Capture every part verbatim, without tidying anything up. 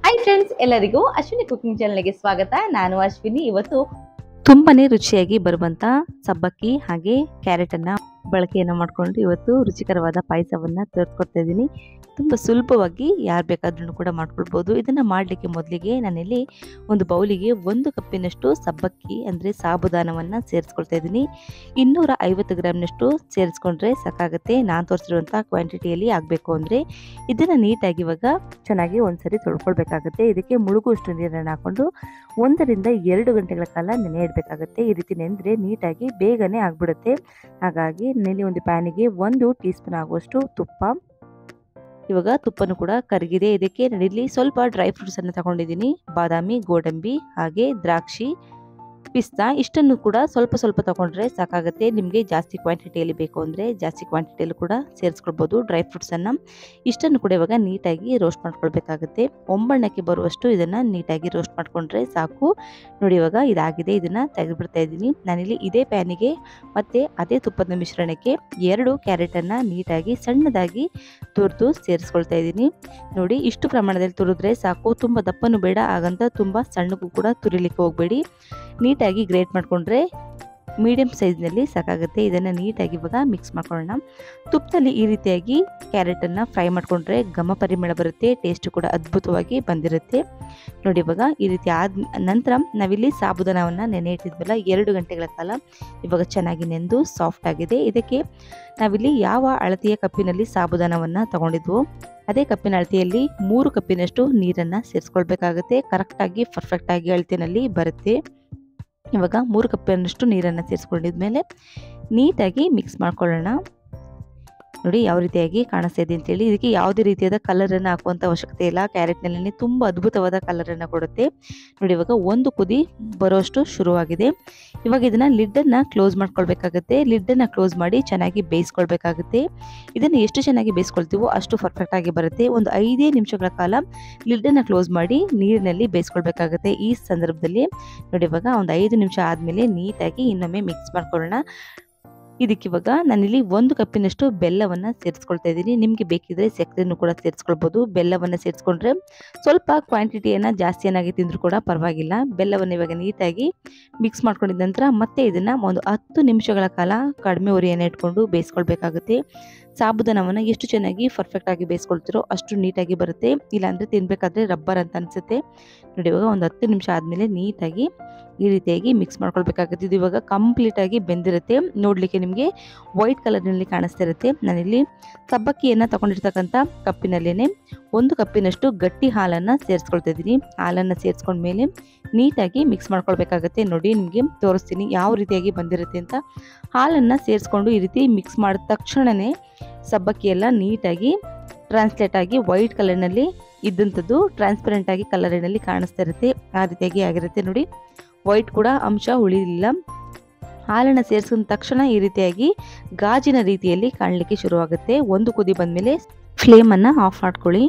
Hi friends, ಎಲ್ಲರಿಗೂ Ashwini cooking ಚಾನಲ್ಗೆ ಸ್ವಾಗತ. ನಾನು ಅಶ್ವಿನಿ. ಇವತ್ತು ತುಂಬಾನೇ ರುಚಿಯಾಗಿ ಬರುವಂತ ಸಬ್ಬಕ್ಕಿ ಹಾಗೆ ಕ್ಯಾರೆಟ್ ಅನ್ನ ಬಳಕೆಯನ್ನು ಮಾಡಿಕೊಂಡು ಇವತ್ತು ರುಚಿಕರವಾದ ಪಾಯಸವನ್ನ ತೋರಿಸ್ಕೊಡ್ತಾ ಇದ್ದೀನಿ. ತುಂಬ ಸುಲಭವಾಗಿ ಯಾರು ಬೇಕಾದ್ರೂ ಕೂಡ ಮಾಡ್ಕೊಳ್ಬೋದು. ಇದನ್ನು ಮಾಡಲಿಕ್ಕೆ ಮೊದಲಿಗೆ ನಾನಿಲ್ಲಿ ಒಂದು ಬೌಲಿಗೆ ಒಂದು ಕಪ್ಪಿನಷ್ಟು ಸಬ್ಬಕ್ಕಿ ಅಂದರೆ ಸಾಬುದಾನವನ್ನು ಸೇರಿಸ್ಕೊಳ್ತಾ ಇದ್ದೀನಿ. ಇನ್ನೂರ ಐವತ್ತು ಗ್ರಾಮ್ನಷ್ಟು ಸೇರಿಸ್ಕೊಂಡ್ರೆ ಸಾಕಾಗುತ್ತೆ. ನಾನು ತೋರಿಸಿರುವಂಥ ಕ್ವಾಂಟಿಟಿಯಲ್ಲಿ ಆಗಬೇಕು ಅಂದರೆ ಇದನ್ನು ನೀಟಾಗಿ ಇವಾಗ ಚೆನ್ನಾಗಿ ಒಂದ್ಸರಿ ತೊಳ್ಕೊಳ್ಬೇಕಾಗುತ್ತೆ. ಇದಕ್ಕೆ ಮುಳುಗುವಷ್ಟು ನೀರನ್ನು ಹಾಕ್ಕೊಂಡು ಒಂದರಿಂದ ಎರಡು ಗಂಟೆಗಳ ಕಾಲ ನೆನೆ ಇಡಬೇಕಾಗುತ್ತೆ. ಈ ರೀತಿ ನೆನೆದ್ರೆ ನೀಟಾಗಿ ಬೇಗನೆ ಆಗಿಬಿಡುತ್ತೆ. ಹಾಗಾಗಿ ನೆನೆ ಒಂದು ಪ್ಯಾನಿಗೆ ಒಂದು ಟೀ ಸ್ಪೂನ್ ಆಗುವಷ್ಟು ತುಪ್ಪ, ಇವಾಗ ತುಪ್ಪನೂ ಕೂಡ ಕರಗಿದೆ. ಇದಕ್ಕೆ ನಾನಿಲ್ಲಿ ಸ್ವಲ್ಪ ಡ್ರೈ ಫ್ರೂಟ್ಸ್ ಅನ್ನು ತಗೊಂಡಿದ್ದೀನಿ. ಬಾದಾಮಿ, ಗೋಡಂಬಿ ಹಾಗೆ ದ್ರಾಕ್ಷಿ, ಪಿಸ್ತಾ ಇಷ್ಟನ್ನು ಕೂಡ ಸ್ವಲ್ಪ ಸ್ವಲ್ಪ ತಗೊಂಡ್ರೆ ಸಾಕಾಗುತ್ತೆ. ನಿಮಗೆ ಜಾಸ್ತಿ ಕ್ವಾಂಟಿಟಿಯಲ್ಲಿ ಬೇಕು ಅಂದರೆ ಜಾಸ್ತಿ ಕ್ವಾಂಟಿಟಿಯಲ್ಲಿ ಕೂಡ ಸೇರಿಸ್ಕೊಳ್ಬೋದು. ಡ್ರೈ ಫ್ರೂಟ್ಸನ್ನು ಇಷ್ಟನ್ನು ಕೂಡ ಇವಾಗ ನೀಟಾಗಿ ರೋಸ್ಟ್ ಮಾಡ್ಕೊಳ್ಬೇಕಾಗುತ್ತೆ. ಒಂಬಣ್ಣಕ್ಕೆ ಬರುವಷ್ಟು ಇದನ್ನು ನೀಟಾಗಿ ರೋಸ್ಟ್ ಮಾಡಿಕೊಂಡ್ರೆ ಸಾಕು. ನೋಡಿ, ಇವಾಗ ಇದಾಗಿದೆ. ಇದನ್ನು ತೆಗೆದುಬಿಡ್ತಾ ಇದ್ದೀನಿ. ನಾನಿಲ್ಲಿ ಇದೇ ಪ್ಯಾನಿಗೆ ಮತ್ತು ಅದೇ ತುಪ್ಪದ ಮಿಶ್ರಣಕ್ಕೆ ಎರಡು ಕ್ಯಾರೆಟನ್ನು ನೀಟಾಗಿ ಸಣ್ಣದಾಗಿ ತುರಿದು ಸೇರಿಸ್ಕೊಳ್ತಾ ಇದ್ದೀನಿ. ನೋಡಿ, ಇಷ್ಟು ಪ್ರಮಾಣದಲ್ಲಿ ತುರಿದ್ರೆ ಸಾಕು. ತುಂಬ ದಪ್ಪನೂ ಬೇಡ, ಹಾಗಂತ ತುಂಬ ಸಣ್ಣಗೂ ಕೂಡ ತುರಿಲಿಕ್ಕೆ ಹೋಗಬೇಡಿ. ನೀಟಾಗಿ ಗ್ರೇಟ್ ಮಾಡಿಕೊಂಡ್ರೆ ಮೀಡಿಯಂ ಸೈಜ್ನಲ್ಲಿ ಸಾಕಾಗುತ್ತೆ. ಇದನ್ನು ನೀಟಾಗಿ ಇವಾಗ ಮಿಕ್ಸ್ ಮಾಡ್ಕೊಳ್ಳೋಣ. ತುಪ್ಪದಲ್ಲಿ ಈ ರೀತಿಯಾಗಿ ಕ್ಯಾರೆಟನ್ನು ಫ್ರೈ ಮಾಡಿಕೊಂಡ್ರೆ ಘಮ ಪರಿಮಳ ಬರುತ್ತೆ. ಟೇಸ್ಟ್ ಕೂಡ ಅದ್ಭುತವಾಗಿ ಬಂದಿರುತ್ತೆ. ನೋಡಿ, ಇವಾಗ ಈ ರೀತಿ ಆದ ನಂತರ ನಾವಿಲ್ಲಿ ಸಾಬುದಾನವನ್ನು ನೆನೆ ಇಟ್ಟಿದ್ವಲ್ಲ ಎರಡು ಗಂಟೆಗಳ ಕಾಲ, ಇವಾಗ ಚೆನ್ನಾಗಿ ನೆಂದು ಸಾಫ್ಟ್ ಆಗಿದೆ. ಇದಕ್ಕೆ ನಾವಿಲ್ಲಿ ಯಾವ ಅಳತೆಯ ಕಪ್ಪಿನಲ್ಲಿ ಸಾಬುದಾನವನ್ನು ತಗೊಂಡಿದ್ವು ಅದೇ ಕಪ್ಪಿನ ಅಳತೆಯಲ್ಲಿ ಮೂರು ಕಪ್ಪಿನಷ್ಟು ನೀರನ್ನು ಸೇರಿಸ್ಕೊಳ್ಬೇಕಾಗುತ್ತೆ. ಕರೆಕ್ಟಾಗಿ ಪರ್ಫೆಕ್ಟಾಗಿ ಅಳತೆಯಲ್ಲಿ ಬರುತ್ತೆ. ಇವಾಗ ಮೂರು ಕಪ್ಪಿನಷ್ಟು ನೀರನ್ನು ಸೇರಿಸ್ಕೊಂಡಿದ್ಮೇಲೆ ನೀಟಾಗಿ ಮಿಕ್ಸ್ ಮಾಡ್ಕೊಳ್ಳೋಣ. ನೋಡಿ ಯಾವ ರೀತಿಯಾಗಿ ಕಾಣಿಸ್ತಾ ಇದೆ ಅಂತೇಳಿ. ಇದಕ್ಕೆ ಯಾವುದೇ ರೀತಿಯಾದ ಕಲರನ್ನು ಹಾಕುವಂಥ ಅವಶ್ಯಕತೆ ಇಲ್ಲ. ಕ್ಯಾರೆಟ್ನಲ್ಲಿ ತುಂಬ ಅದ್ಭುತವಾದ ಕಲರನ್ನು ಕೊಡುತ್ತೆ. ನೋಡಿ, ಇವಾಗ ಒಂದು ಕುದಿ ಬರೋಷ್ಟು ಶುರುವಾಗಿದೆ. ಇವಾಗ ಇದನ್ನು ಲಿಡ್ಡನ್ನು ಕ್ಲೋಸ್ ಮಾಡ್ಕೊಳ್ಬೇಕಾಗುತ್ತೆ. ಲಿಡ್ಡನ್ನು ಕ್ಲೋಸ್ ಮಾಡಿ ಚೆನ್ನಾಗಿ ಬೇಯಿಸ್ಕೊಳ್ಬೇಕಾಗುತ್ತೆ. ಇದನ್ನು ಎಷ್ಟು ಚೆನ್ನಾಗಿ ಬೇಯಿಸ್ಕೊಳ್ತೀವೋ ಅಷ್ಟು ಪರ್ಫೆಕ್ಟಾಗಿ ಬರುತ್ತೆ. ಒಂದು ಐದೇ ನಿಮಿಷಗಳ ಕಾಲ ಲಿಡ್ಡನ್ನು ಕ್ಲೋಸ್ ಮಾಡಿ ನೀರಿನಲ್ಲಿ ಬೇಯಿಸ್ಕೊಳ್ಬೇಕಾಗುತ್ತೆ. ಈ ಸಂದರ್ಭದಲ್ಲಿ ನೋಡಿ, ಇವಾಗ ಒಂದು ಐದು ನಿಮಿಷ ಆದಮೇಲೆ ನೀಟಾಗಿ ಇನ್ನೊಮ್ಮೆ ಮಿಕ್ಸ್ ಮಾಡ್ಕೊಳ್ಳೋಣ. ಇದಕ್ಕೆ ಇವಾಗ ನಾನಿಲ್ಲಿ ಒಂದು ಕಪ್ಪಿನಷ್ಟು ಬೆಲ್ಲವನ್ನು ಸೇರಿಸ್ಕೊಳ್ತಾ ಇದ್ದೀನಿ. ನಿಮಗೆ ಬೇಕಿದ್ರೆ ಸಕ್ಕರೆಯನ್ನು ಕೂಡ ಸೇರಿಸ್ಕೊಳ್ಬೋದು. ಬೆಲ್ಲವನ್ನು ಸೇರಿಸ್ಕೊಂಡ್ರೆ ಸ್ವಲ್ಪ ಕ್ವಾಂಟಿಟಿಯನ್ನು ಜಾಸ್ತಿ ಏನಾಗಿ ತಿಂದರೂ ಕೂಡ ಪರವಾಗಿಲ್ಲ. ಬೆಲ್ಲವನ್ನು ಇವಾಗ ನೀಟಾಗಿ ಮಿಕ್ಸ್ ಮಾಡ್ಕೊಂಡಿದ್ದ ನಂತರ ಮತ್ತೆ ಇದನ್ನು ಒಂದು ಹತ್ತು ನಿಮಿಷಗಳ ಕಾಲ ಕಡಿಮೆ ಉರಿಯನ್ನು ಇಟ್ಕೊಂಡು ಬೇಯಿಸ್ಕೊಳ್ಬೇಕಾಗುತ್ತೆ. ಸಾಬುದಾನವನ್ನು ಎಷ್ಟು ಚೆನ್ನಾಗಿ ಪರ್ಫೆಕ್ಟಾಗಿ ಬೇಯಿಸ್ಕೊಳ್ತಿರೋ ಅಷ್ಟು ನೀಟಾಗಿ ಬರುತ್ತೆ. ಇಲ್ಲಾಂದರೆ ತಿನ್ನಬೇಕಾದ್ರೆ ರಬ್ಬರ್ ಅಂತ ಅನಿಸುತ್ತೆ. ನೋಡಿ, ಇವಾಗ ಒಂದು ಹತ್ತು ನಿಮಿಷ ಆದಮೇಲೆ ನೀಟಾಗಿ ಈ ರೀತಿಯಾಗಿ ಮಿಕ್ಸ್ ಮಾಡ್ಕೊಳ್ಬೇಕಾಗುತ್ತೆ. ಇದು ಇವಾಗ ಕಂಪ್ಲೀಟಾಗಿ ಬೆಂದಿರುತ್ತೆ. ನೋಡಲಿಕ್ಕೆ ನಿಮಗೆ ವೈಟ್ ಕಲರ್ನಲ್ಲಿ ಕಾಣಿಸ್ತಾ ಇರುತ್ತೆ. ನಾನಿಲ್ಲಿ ಸಬ್ಬಕ್ಕಿಯನ್ನು ತಗೊಂಡಿರ್ತಕ್ಕಂಥ ಕಪ್ಪಿನಲ್ಲೇ ಒಂದು ಕಪ್ಪಿನಷ್ಟು ಗಟ್ಟಿ ಹಾಲನ್ನು ಸೇರಿಸ್ಕೊಳ್ತಾ ಇದ್ದೀನಿ. ಹಾಲನ್ನು ಸೇರಿಸ್ಕೊಂಡ್ಮೇಲೆ ನೀಟಾಗಿ ಮಿಕ್ಸ್ ಮಾಡ್ಕೊಳ್ಬೇಕಾಗತ್ತೆ. ನೋಡಿ, ನಿಮಗೆ ತೋರಿಸ್ತೀನಿ ಯಾವ ರೀತಿಯಾಗಿ ಬಂದಿರುತ್ತೆ ಅಂತ. ಹಾಲನ್ನು ಸೇರಿಸ್ಕೊಂಡು ಈ ರೀತಿ ಮಿಕ್ಸ್ ಮಾಡಿದ ತಕ್ಷಣವೇ ಸಬ್ಬಕ್ಕಿ ಎಲ್ಲ ನೀಟಾಗಿ ಟ್ರಾನ್ಸ್ಲೇಟ್ ಆಗಿ ವೈಟ್ ಕಲರ್ನಲ್ಲಿ ಇದ್ದಂಥದ್ದು ಟ್ರಾನ್ಸ್ಪರೆಂಟ್ ಆಗಿ ಕಲರಿನಲ್ಲಿ ಕಾಣಿಸ್ತಾ ಇರುತ್ತೆ. ಆ ರೀತಿಯಾಗಿ ಆಗಿರುತ್ತೆ. ನೋಡಿ, ವೈಟ್ ಕೂಡ ಅಂಶ ಉಳಿಲಿಲ್ಲ. ಹಾಲನ್ನು ಸೇರಿಸಿದ ತಕ್ಷಣ ಈ ರೀತಿಯಾಗಿ ಗಾಜಿನ ರೀತಿಯಲ್ಲಿ ಕಾಣಲಿಕ್ಕೆ ಶುರುವಾಗುತ್ತೆ. ಒಂದು ಕುದಿ ಬಂದಮೇಲೆ ಫ್ಲೇಮನ್ನು ಆಫ್ ಮಾಡ್ಕೊಳ್ಳಿ.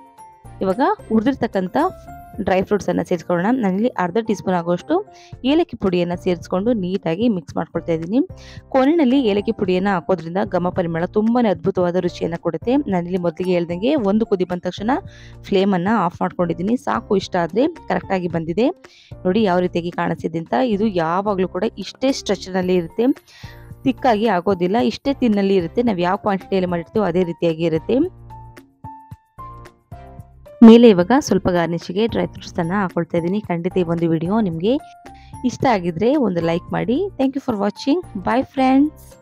ಇವಾಗ ಹುರಿದಿರ್ತಕ್ಕಂಥ ಡ್ರೈ ಫ್ರೂಟ್ಸನ್ನು ಸೇರಿಸ್ಕೊಳ್ಳೋಣ. ನಾನಿಲ್ಲಿ ಅರ್ಧ ಟೀ ಸ್ಪೂನ್ ಆಗುವಷ್ಟು ಏಲಕ್ಕಿ ಪುಡಿಯನ್ನು ಸೇರಿಸ್ಕೊಂಡು ನೀಟಾಗಿ ಮಿಕ್ಸ್ ಮಾಡ್ಕೊಳ್ತಾ ಇದ್ದೀನಿ. ಕೊನೆಯಲ್ಲಿ ಏಲಕ್ಕಿ ಪುಡಿಯನ್ನು ಹಾಕೋದ್ರಿಂದ ಘಮ ಪರಿಮಳ ತುಂಬಾ ಅದ್ಭುತವಾದ ರುಚಿಯನ್ನು ಕೊಡುತ್ತೆ. ನಾನಿಲ್ಲಿ ಮೊದಲಿಗೆ ಹೇಳ್ದಂಗೆ ಒಂದು ಕುದಿ ಬಂದ ತಕ್ಷಣ ಫ್ಲೇಮನ್ನು ಆಫ್ ಮಾಡ್ಕೊಂಡಿದ್ದೀನಿ. ಸಾಕು, ಇಷ್ಟ ಆದರೆ ಕರೆಕ್ಟಾಗಿ ಬಂದಿದೆ. ನೋಡಿ ಯಾವ ರೀತಿಯಾಗಿ ಕಾಣಿಸ್ತಿದೆ ಅಂತ. ಇದು ಯಾವಾಗಲೂ ಕೂಡ ಇಷ್ಟೇ ಸ್ಟ್ರೆಚ್ನಲ್ಲಿ ಇರುತ್ತೆ, ತಿಕ್ಕಾಗಿ ಆಗೋದಿಲ್ಲ. ಇಷ್ಟೇ ತಿನ್ನಲ್ಲಿ ಇರುತ್ತೆ. ನಾವು ಯಾವ ಕ್ವಾಂಟಿಟಿಯಲ್ಲಿ ಮಾಡಿರ್ತೀವೋ ಅದೇ ರೀತಿಯಾಗಿ ಇರುತ್ತೆ. ಮೇಲೆ ಇವಾಗ ಸ್ವಲ್ಪ ಗಾರ್ನಿಷ್ಗೆ ಡ್ರೈ ಫ್ರೂಟ್ಸನ್ನು ಹಾಕೊಳ್ತಾ ಇದ್ದೀನಿ. ಖಂಡಿತ ಈ ಒಂದು ವಿಡಿಯೋ ನಿಮಗೆ ಇಷ್ಟ ಆಗಿದ್ರೆ ಒಂದು ಲೈಕ್ ಮಾಡಿ. Thank you for watching. Bye friends.